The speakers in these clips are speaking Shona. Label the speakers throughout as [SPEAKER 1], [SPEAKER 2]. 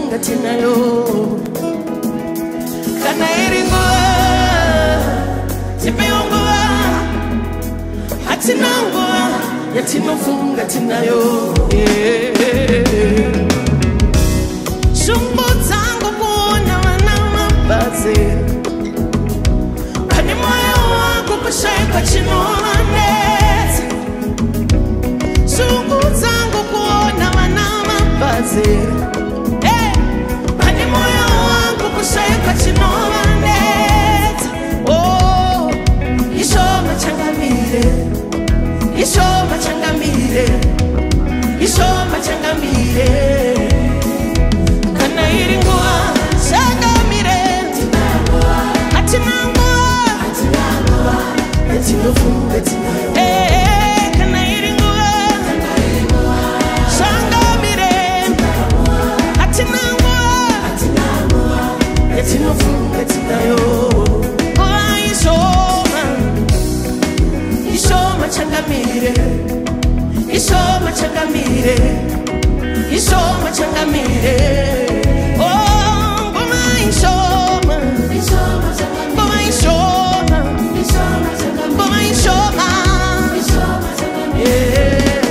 [SPEAKER 1] tinofunga tinayo kana iringuwa tipeyonguwa hatinanguwa yatinofunga tinayo shumbu zangu kuona wana mabazi kani moyo wangu kushaika chinolanezi shumbu zangu kuona wana mabazi kani moyo wangu kushaika chinolanezi oh ishoma changamire ishoma changamire ishoma changamire kana iringuwa changamire hatinanguwa yatinofunga tinayo kana iringuwa changamire hatinanguwa yatinofunga tinayo oh ishoma ishoma changamire ishoma changamire ishoma changamire oh ngoma ishoma ishoma changamire ngoma ishoma ishoma changamire ngoma ishoma ishoma changamire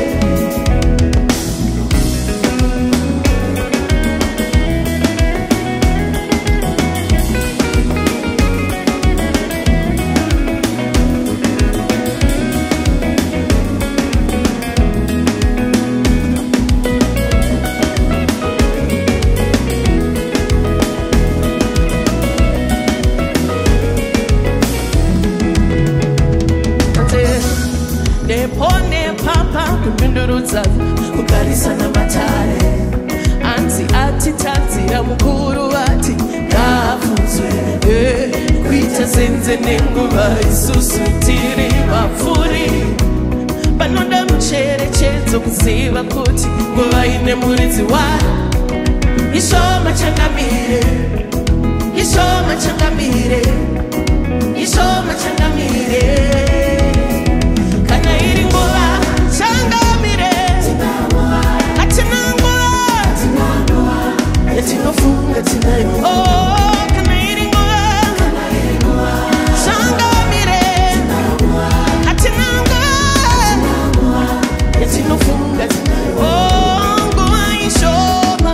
[SPEAKER 1] kugarisana matare anzi ati tanzira mukuru ati gavuzwe kwita zenze nenguva isusutiri mapfuri panonda mucherechedzo kuziva kuti nguva ine muridzi wayo ishoma changamire ishoma changamire ishoma changamire kana iri nguva changamire hatinanguwa yatinofunga tinayo oh kana iri nguva changamire hatinanguwa yatinofunga tinayo oh nguva ishoma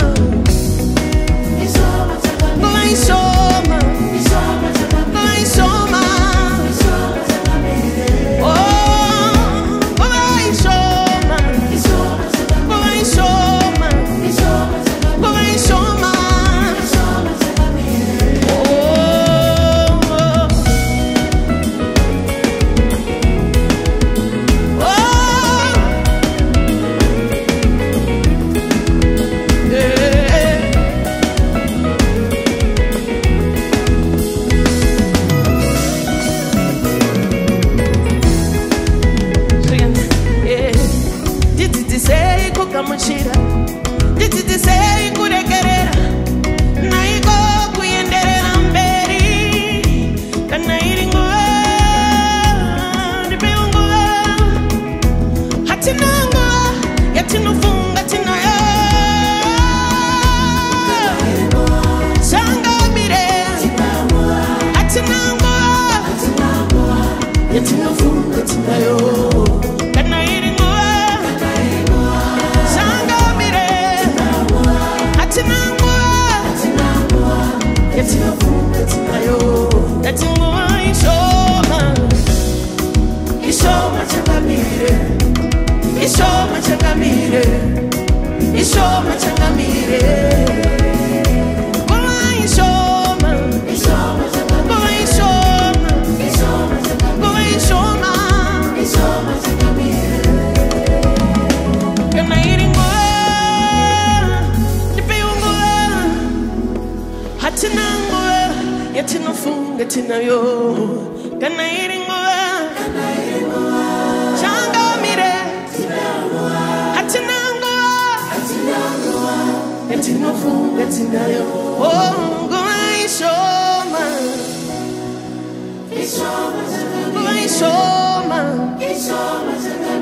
[SPEAKER 1] nguva ishoma nguva ishoma yatinofunga tinayo kana iri nguva changamire hatinanguwa yatinofunga tinayo yati nguva ishoma ishoma changamire ishoma changamire ishoma changamire nguva ishoma ishoma nguva ishoma nguva ishoma ishoma changamire kana iri nguva ndipeyunguva hatinanguwa yatinofunga tinayo kana iri nguva changamire hatinanguwa yatinofunga tinayo oh nguva ishoma ishoma nguva ishoma ishoma